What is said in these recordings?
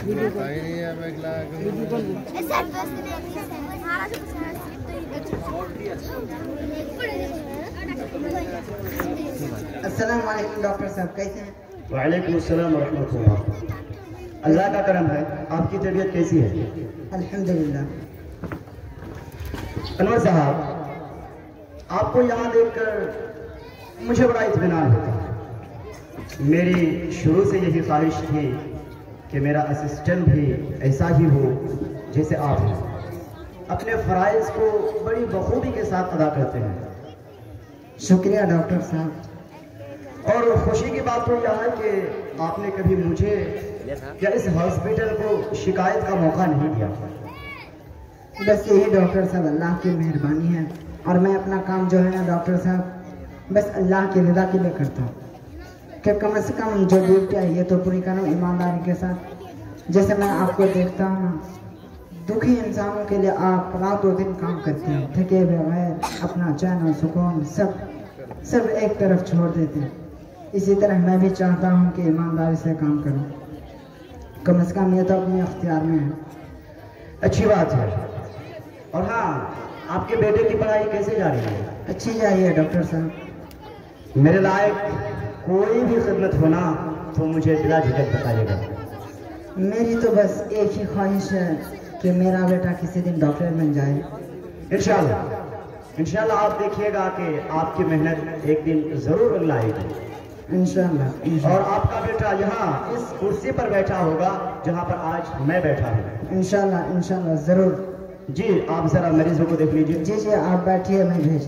अस्सलाम वालेकुम डॉक्टर साहब, कैसे हैं? वालेकुम अस्सलाम रहमतुल्लाह। अल्लाह का करम है। आपकी तबीयत कैसी है? अल्हम्दुलिल्लाह। अनवर साहब, आपको यहाँ देखकर मुझे बड़ा इत्मीनान होता है। मेरी शुरू से यही ख्वाहिश थी कि मेरा असिस्टेंट भी ऐसा ही हो जैसे आप हैं। अपने फ़राइज़ को बड़ी बखूबी के साथ अदा करते हैं। शुक्रिया डॉक्टर साहब। और खुशी की बात तो यह है कि आपने कभी मुझे या इस हॉस्पिटल को शिकायत का मौका नहीं दिया। बस यही डॉक्टर साहब अल्लाह की मेहरबानी है। और मैं अपना काम जो है ना डॉक्टर साहब, बस अल्लाह की रज़ा के लिए करता हूँ कि कम से कम जो ड्यूटी है ये तो पूरी करूँ ईमानदारी के साथ। जैसे मैं आपको देखता हूँ ना, दुखी इंसानों के लिए आप रातों दिन काम करते हैं, थके बगैर अपना चैन और सुकून सब एक तरफ छोड़ देते हैं। इसी तरह मैं भी चाहता हूँ कि ईमानदारी से काम करूँ। कम से कम ये तो अपने अख्तियार में है। अच्छी बात है। और हाँ, आपके बेटे की पढ़ाई कैसे जा रही है? अच्छी जा रही है डॉक्टर साहब। मेरे लायक कोई भी खिदमत होना तो मुझे बिला झिझक बताइएगा। मेरी तो बस एक ही ख्वाहिश है कि मेरा बेटा किसी दिन डॉक्टर बन जाए। इंशाल्लाह आप देखिएगा कि आपकी मेहनत एक दिन जरूर रंग लाएगी। इंशाल्लाह। और आपका बेटा यहाँ इस कुर्सी पर बैठा होगा जहाँ पर आज मैं बैठा हूँ। इंशाल्लाह जरूर। जी, आप जरा मरीजों को देख लीजिए। जी आप बैठिए, मैं भेज।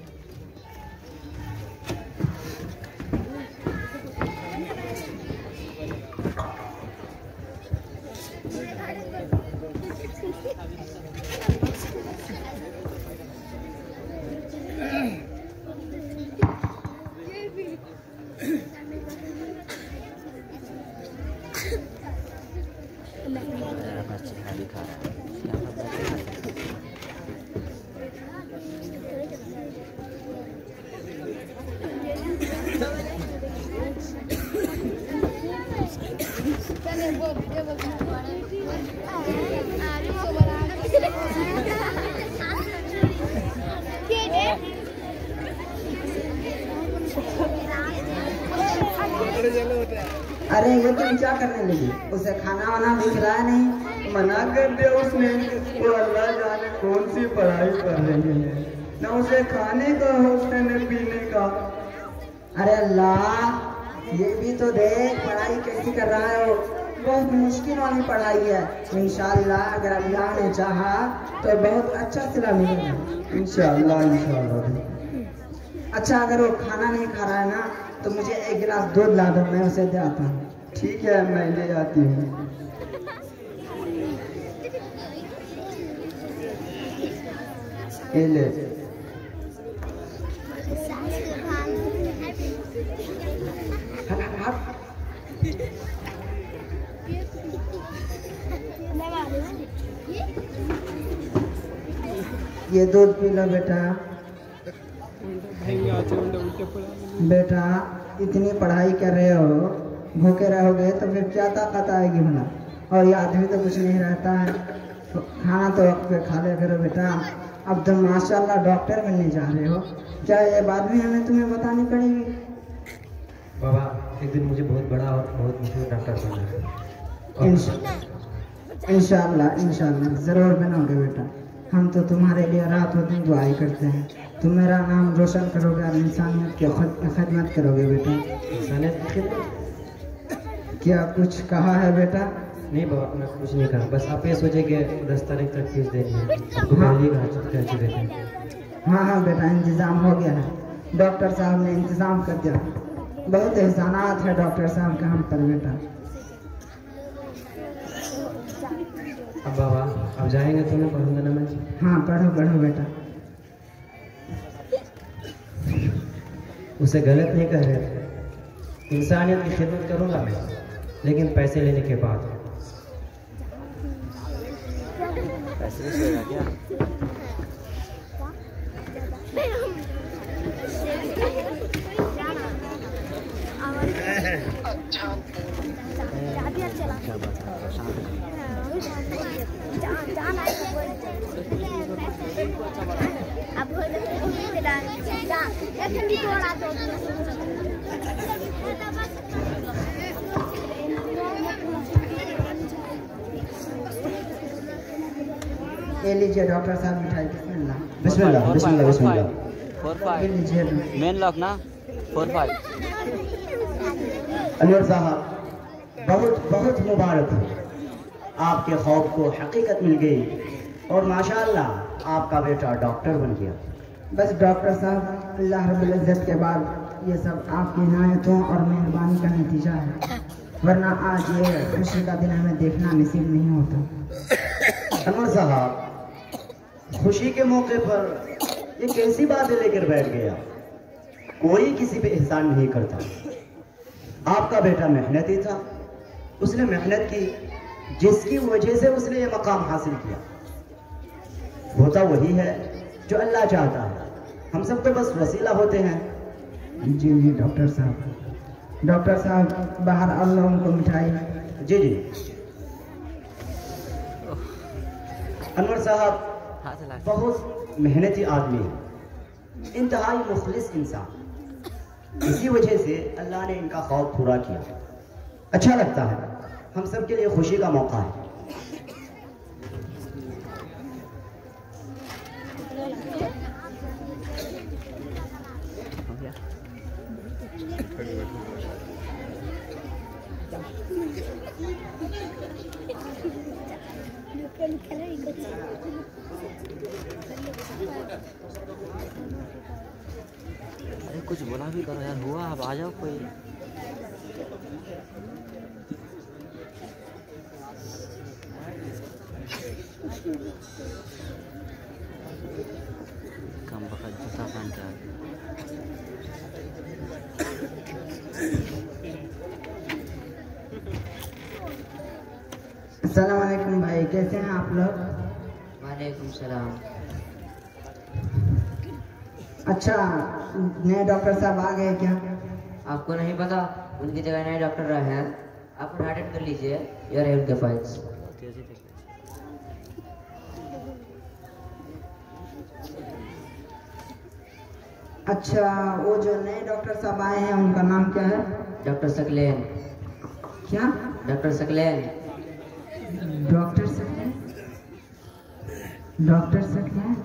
अरे ये तुम क्या करने लगी? उसे खाना वाना भी खिलाया नहीं? मना कर दिया उसने। वो अल्लाह जाने कौन सी पढ़ाई कर रही है, ना उसे खाने का होता न पीने का। अरे अल्लाह, ये भी तो देख पढ़ाई कैसी कर रहा है वो। बहुत मुश्किल वाली पढ़ाई है। इंशाल्लाह अगर अल्लाह ने चाहा तो बहुत अच्छा सिला मिलेगा। इंशाल्लाह। अच्छा, अगर वो खाना नहीं खा रहा है ना तो मुझे एक गिलास दूध ला दो, मैं उसे दे आता हूँ। ठीक है, मैं ले आती हूँ। ले। ये दूध पी लो बेटा। बेटा, इतनी पढ़ाई कर रहे हो, भूखे रहोगे तो फिर क्या ताकत आएगी भला? और ये आदमी तो कुछ नहीं रहता है। तो खाना तो वक्त पे खा लिया करो बेटा। अब तुम माशाल्लाह डॉक्टर बनने जा रहे हो, क्या ये बात भी हमें तुम्हें बतानी पड़ेगी? बाबा, एक दिन मुझे बहुत बड़ा और बहुत मशहूर डॉक्टर बनना है। इंशाल्लाह ज़रूर बनोगे बेटा। हम तो तुम्हारे लिए रात और दिन दुआई करते हैं। तुम मेरा नाम रोशन करोगे और इंसानियत की खिदमत करोगे बेटा। इंसानियत की खिदमत? क्या कुछ कहा है बेटा? नहीं बाबा, मैं कुछ नहीं कहा। बस आप ये सोचे कि 10 तारीख तक फीस देनी है। आपको पहले कह चुके थे। हाँ बेटा, इंतज़ाम हो गया है। डॉक्टर साहब ने इंतज़ाम कर दिया। बहुत एहसानात है डॉक्टर साहब का हम पर बेटा। अब बाबा, अब जाएंगे तो मैं पढ़ूंगा ना मैं? हाँ, पढ़ो बेटा। उसे गलत नहीं कह रहे थे। इंसानियत की खिदमत करूंगा मैं, लेकिन पैसे लेने के बाद। पैसे नहीं क्या? अच्छा क्या बात है, शांत ये लीजिए डॉक्टर साहब मिठाई। बिस्मिल्लाह बिस्मिल्लाह बिस्मिल्लाह बिस्मिल्लाह। 4-5 ये लीजिए। मेन लॉक ना 4-5। अनवर साहब बहुत बहुत मुबारक हो, आपके खौफ को हकीकत मिल गई और माशाअल्लाह आपका बेटा डॉक्टर बन गया। बस डॉक्टर साहब, अल्लाह रब्बुल इज़्ज़त के बाद ये सब आपकी इनायतों और मेहरबानी का नतीजा है, वरना आज ये खुशी का दिन हमें देखना नसीब नहीं होता। अनवर साहब खुशी के मौके पर ये कैसी बातें लेकर बैठ गया? कोई किसी पे एहसान नहीं करता। आपका बेटा मेहनती था, उसने मेहनत की, जिसकी वजह से उसने ये मकाम हासिल किया। होता वही है जो अल्लाह चाहता है, हम सब तो बस वसीला होते हैं। जी जी डॉक्टर साहब। डॉक्टर साहब बाहर और लोगों को मिठाई। जी जी। अनवर साहब हाथ हिला के। बहुत मेहनती आदमी है, इंतहाई मुखलिस इंसान। इसी वजह से अल्लाह ने इनका खौफ पूरा किया। अच्छा लगता है, हम सब के लिए खुशी का मौका है। हो गया। अरे कुछ बोला भी करो यार, हुआ अब आ जाओ कोई। कम वक्त जूता पहन के आ गए। अस्सलाम वालेकुम भाई, कैसे हैं आप लोग? वालेकुम सलाम। अच्छा, नए डॉक्टर साहब आ गए क्या? आपको नहीं पता, उनकी जगह नए डॉक्टर रहे हैं। आप अटेंड कर लीजिए, ये रहे उनके फाइल्स। तेजी देखिए। अच्छा, वो जो नए डॉक्टर साहब आए हैं उनका नाम क्या है? डॉक्टर सकलेन। क्या? Doctor Saqlain. Doctor Saqlain? Doctor Saqlain?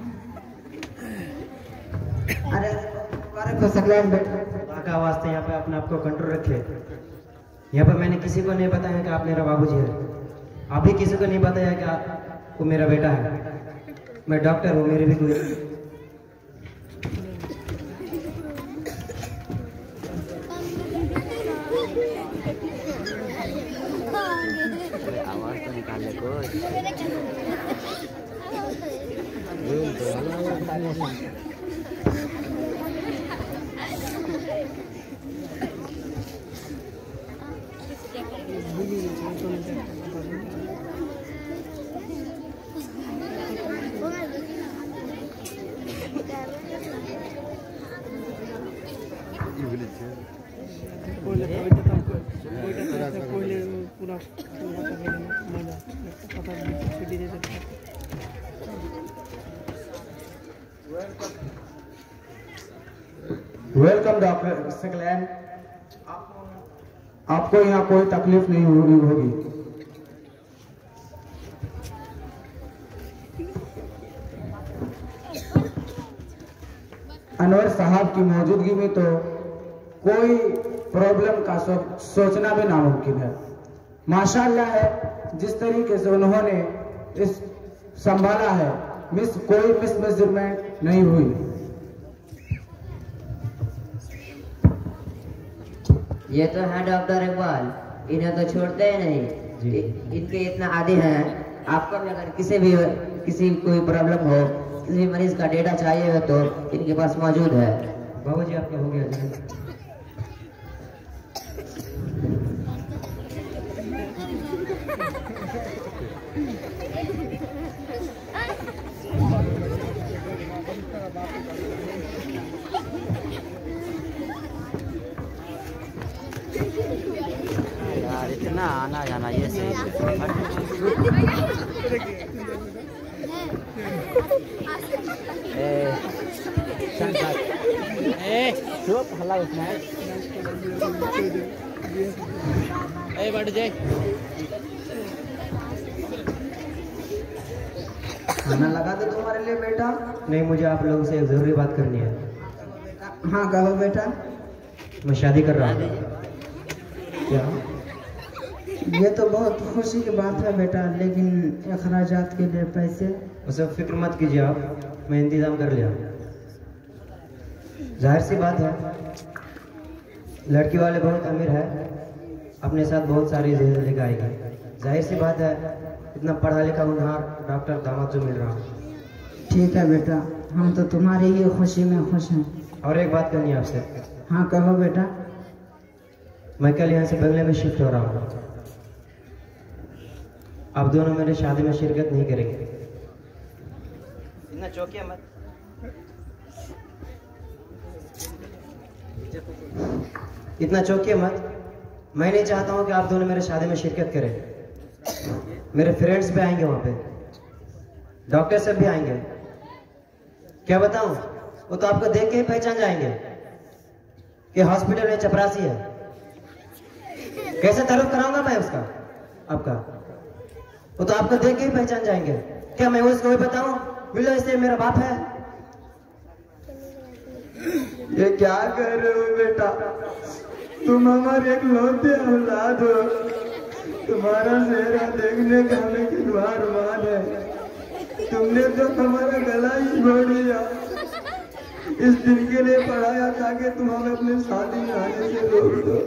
अरे मुबारक हो सकलेन बेटा। का वास्ते यहाँ पे अपने आप को कंट्रोल रखे। यहाँ पर मैंने किसी को नहीं बताया कि आप मेरा बाबूजी है। आप भी किसी को नहीं बताया कि आप वो मेरा बेटा है। मैं डॉक्टर हूँ, मेरे भी कोई अरे आवाज तो निकाल ले कुछ। Welcome doctor Saqlain. आपको यहाँ कोई तकलीफ नहीं होगी। अनवर साहब की मौजूदगी में तो कोई प्रॉब्लम का सोचना भी नामुमकिन है। माशाअल्लाह है, जिस तरीके से उन्होंने इस संभाला है, कोई मिसमेजरमेंट नहीं हुई। ये तो है डॉक्टर इकबाल, इन्हें तो छोड़ते ही नहीं। इनके इतना आदि हैं। आपको भी अगर किसी कोई प्रॉब्लम हो, किसी मरीज का डेटा चाहिए हो तो इनके पास मौजूद है। बाबूजी आपका हो गया जी। यार इतना ना आना जाना ये सही चुप हल्ला उसमें बैठ जाए। खाना लगा दे तुम्हारे लिए बेटा। नहीं, मुझे आप लोगों से एक ज़रूरी बात करनी है। हाँ कहो बेटा। मैं शादी कर रहा हूँ। क्या? ये तो बहुत खुशी की बात है बेटा, लेकिन अखराजात के लिए पैसे। उसे फिक्र मत कीजिए आप, मैं इंतज़ाम कर लिया। जाहिर सी बात है, लड़की वाले बहुत अमीर है, अपने साथ बहुत सारी जहेज लेकर आएगी। जाहिर सी बात है, इतना पढ़ा लिखा होनहार डॉक्टर दामाद जो मिल रहा हूँ। ठीक है बेटा, हम तो तुम्हारी ही खुशी में खुश हैं। और एक बात करनी है आपसे। हाँ कहो बेटा। मैं कल यहाँ से बंगले में शिफ्ट हो रहा हूँ। आप दोनों मेरे शादी में शिरकत नहीं करेंगे। इतना चौकिया मत। इतना चौकिया मत। मैं नहीं चाहता हूँ कि आप दोनों मेरे शादी में शिरकत करें। मेरे फ्रेंड्स भी आएंगे वहाँ पे, डॉक्टर साहब भी आएंगे। क्या बताऊँ, वो तो आपको देख के ही पहचान जाएंगे कि हॉस्पिटल में चपरासी है। कैसे तारुफ कराऊंगा मैं उसका, आपका? वो तो आपको देख के ही पहचान जाएंगे। क्या मैं उसको भी बताऊं मिलो इससे मेरा बाप है? ये क्या कर रहे हो बेटा? तुम हमारे एक लौते औलाद हो। तुम्हारा चेहरा देखने का हमें कितना अरमान है। तुमने तो हमारा गला ही छोड़ दिया। इस दिन के लिए पढ़ाया ताकि तुम हमें अपनी शादी में आने से रोक दो।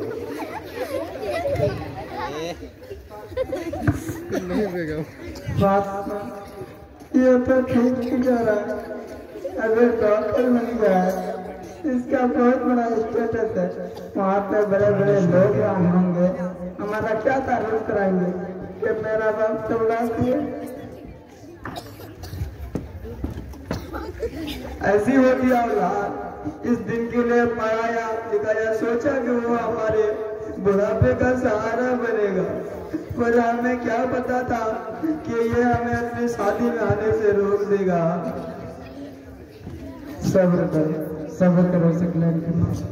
ये तो ठीक नहीं जा रहा। अगर डॉक्टर बन गया इसका बहुत बड़ा स्टेटस है, वहाँ पे बड़े बड़े लोग होंगे, हमारा क्या तारीफ कराएंगे कि मेरा बाप चौरासी है। ऐसी होती औलाद इस दिन के लिए पढ़ाया लिखाया, सोचा कि वो हमारे बुढ़ापे का सहारा बनेगा, पर हमें क्या पता था कि ये हमें अपनी शादी में आने से रोक देगा। सब्र करो सकलैन के माँ।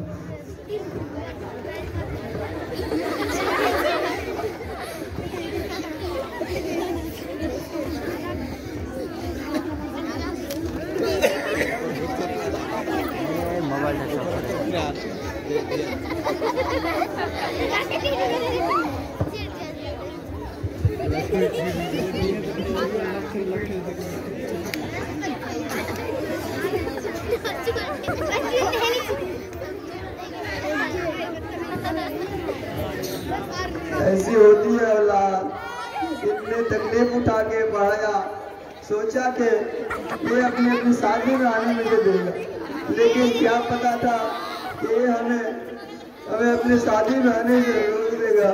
ऐसी होती है औलाद। इतने तकलीफ उठा के पढ़ाया, सोचा कि ये अपनी शादी में आने में देगा, लेकिन क्या पता था कि ये हमें अपनी शादी में आने से रोक देगा।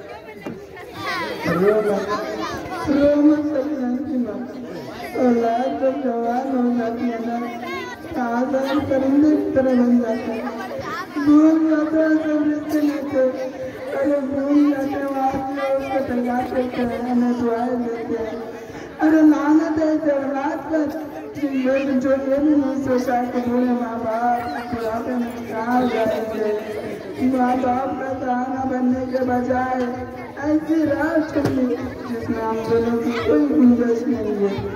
औलाद जब जवान हो जाती है ना, आजाद परिंदे की तरह बन जाता है। भूल जाता है सब रिश्ते लेते, अरे भूल जाते उसको तैयार करते हैं, हमें दुआएं देते हैं। अरे लानत है औलाद पर, जो ये भी नहीं सोचा कि मेरे माँ बाप बुढ़ापे में कहाँ जाएंगे। माँ बाप का सहारा बनने के बजाय ऐसी राह चली जिसमें हम दोनों की कोई गुंजाइश नहीं है।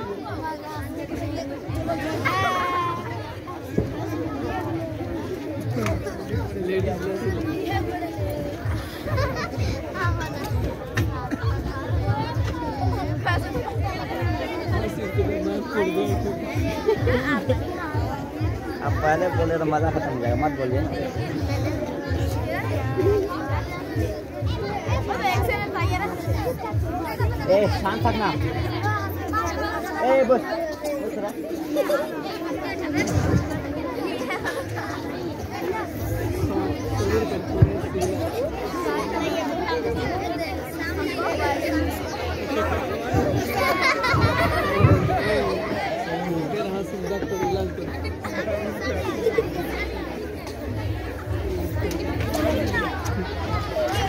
अब पहले बोले तो मजा खत्म हो जाएगा, मत बोलिए ना। ए शांत थकना। ए बस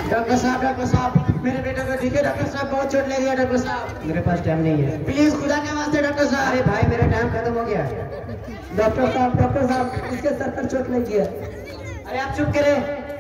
डॉक्टर साहब मेरे बेटे को ठीक है डॉक्टर साहब, बहुत चोट लगी है डॉक्टर साहब। मेरे पास टाइम नहीं है। प्लीज खुदा के वास्ते डॉक्टर साहब। अरे भाई मेरा टाइम खत्म हो गया। डॉक्टर साहब इसके सर पर चोट लगी है। अरे आप चुप करें।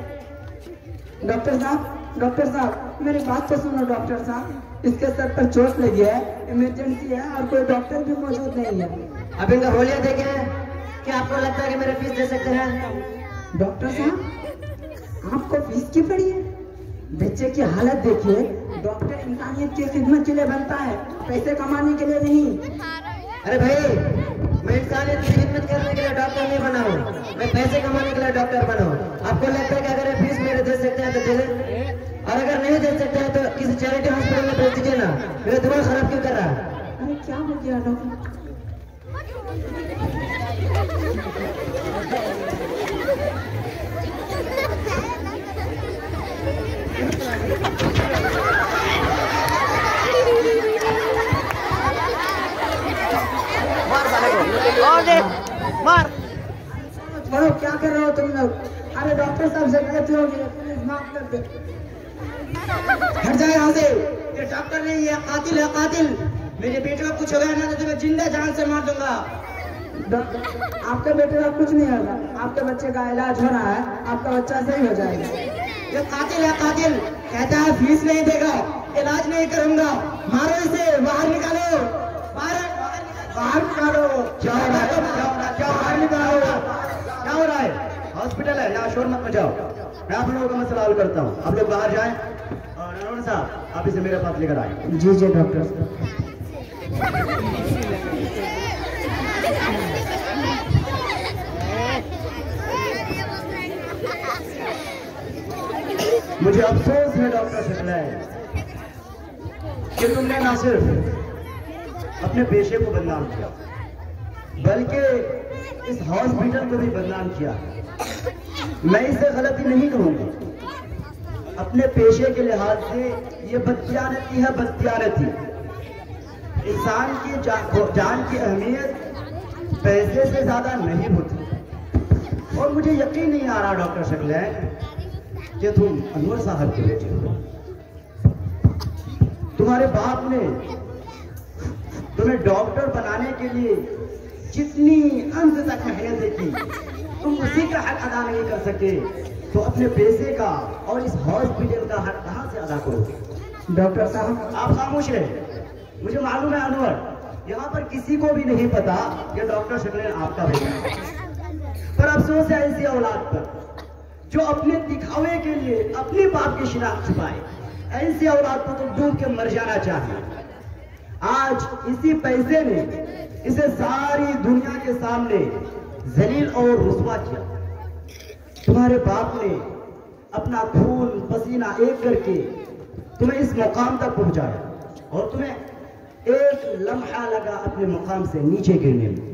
डॉक्टर साहब मेरी बात तो सुनो डॉक्टर साहब, इसके सर पर चोट लगी है, इमरजेंसी है और कोई डॉक्टर भी मौजूद नहीं है। अब इनका होलिया देखे क्या आपको लगता है कि मेरे फीस दे सकते हैं? डॉक्टर साहब आपको फीस की पड़ी है? बच्चे की हालत देखिए, डॉक्टर इंसानियत की खिदमत के लिए बनता है, पैसे कमाने के लिए नहीं। अरे भाई मैं इंसानियत की खिदमत करने के लिए डॉक्टर नहीं बना हूँ, मैं पैसे कमाने के लिए डॉक्टर बना हूँ। आपको लगता है कि अगर फीस मेरे दे सकते हैं तो दे दें, और अगर नहीं दे सकते हैं तो किसी चैरिटी हॉस्पिटल में भेज दीजिए ना। मेरा दिमाग खराब क्यों कर रहा है? अरे क्या हो गया डॉक्टर? और दे मार। छोड़ो, क्या कर रहे हो तुम लोग? अरे डॉक्टर साहब से गलती हो गई, प्लीज माफ कर दे। हट जाए यहाँ से, ये डॉक्टर नहीं है, कातिल है कातिल। मेरे बेटे को कुछ हो गया ना तो तुम्हें जिंदा जान से मार दूंगा। आपके बेटे का कुछ नहीं होगा, आपके बच्चे का इलाज हो रहा है, आपका बच्चा सही हो जाएगा। ये कातिल है कातिल, कहता है फीस नहीं देगा, इलाज नहीं करूंगा, मारो इसे, बाहर निकालो, बाहर निकालो। क्या हो रहा है? बाहर निकालो। क्या हो रहा है? हॉस्पिटल है, यहाँ शोर मत मचाओ। मैं आप लोगों का मसला हल करता हूँ, आप लोग बाहर जाएं। और नरोन साहब आप इसे मेरे पास लेकर आए। जी जी डॉक्टर साहब। मुझे अफसोस है डॉक्टर शुक्ला कि तुमने ना सिर्फ अपने पेशे को बदनाम किया बल्कि इस हॉस्पिटल को भी बदनाम किया। मैं इसे गलती नहीं कहूंगा, अपने पेशे के लिहाज से ये बददियानती है, बददियानती। इंसान की जान की अहमियत पैसे से ज्यादा नहीं होती। और मुझे यकीन नहीं आ रहा डॉक्टर शुक्ला कि तुम अनवर साहब के बेटे हो। तुम्हारे बाप ने तुम्हें डॉक्टर बनाने के लिए जितनी अंत तक मेहनत की, तुम उसी का हक अदा नहीं कर सके, तो अपने पैसे का और इस हॉस्पिटल का हक कहां से अदा करोगे? डॉक्टर साहब आप खामोश रहे। मुझे मालूम है अनवर, यहाँ पर किसी को भी नहीं पता कि डॉक्टर शुक्ला आपका बेटा है, पर अफसोस है ऐसी औलाद पर जो अपने दिखावे के लिए अपने बाप की शिनाख्त छुपाए। ऐसी औलाद को तो डूब के मर जाना चाहिए। आज इसी पैसे ने इसे सारी दुनिया के सामने जलील और रुस्वा किया। तुम्हारे बाप ने अपना खून पसीना एक करके तुम्हें इस मुकाम तक पहुंचाया और तुम्हें एक लम्हा लगा अपने मुकाम से नीचे गिरने में।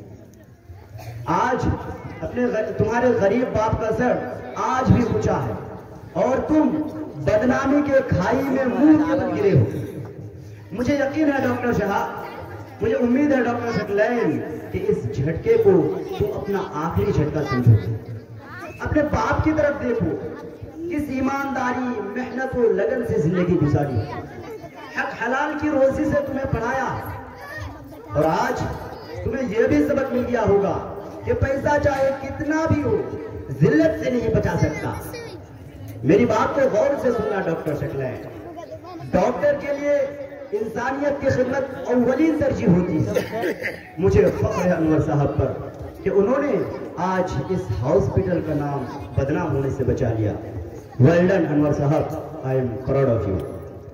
आज तुम्हारे गरीब बाप का सर आज भी ऊंचा है और तुम बदनामी के खाई में मुंह के बल गिरे हो। मुझे यकीन है डॉक्टर साहब, मुझे उम्मीद है डॉक्टर शुक्ला कि इस झटके को तुम अपना आखिरी झटका समझोगे। अपने बाप की तरफ देखो, किस ईमानदारी, मेहनत और लगन से जिंदगी गुजारी, हक हलाल की रोजी से तुम्हें पढ़ाया और आज तुम्हें यह भी सबक मिल गया होगा कि पैसा चाहे कितना भी हो जिल्लत से नहीं बचा सकता। मेरी बात को गौर से सुनना डॉक्टर शुक्ला, डॉक्टर के लिए इंसानियत की खिदमत अव्वलीन तरजीह होती है। मुझे फख्र है अनवर साहब पर कि उन्होंने आज इस हॉस्पिटल का नाम बदनाम होने से बचा लिया। वेल डन अनवर साहब, I am proud of you.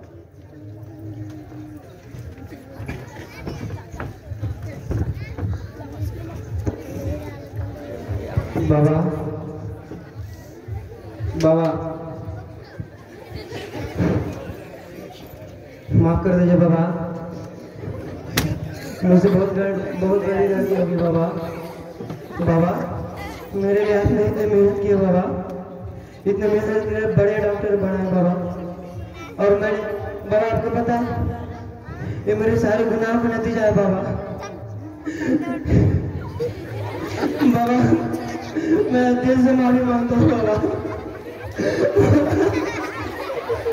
बाबा बाबा माफ कर दीजिए बाबा, मुझसे बहुत बड़ी गलती होगी बाबा। बाबा मेरे लिए आपने इतने मेहनत किए बाबा, इतने मेहनत किए, बड़े डॉक्टर बनाए बाबा। और मैं बाबा आपको पता है ये मेरे सारे गुनाहों का नतीजा है बाबा। बाबा मैं दिल से माफी मांगता हूँ बाबा।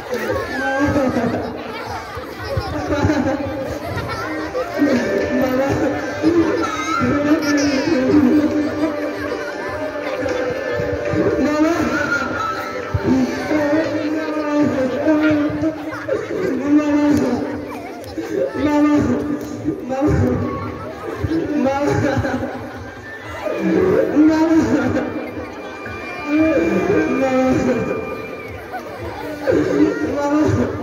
Mama.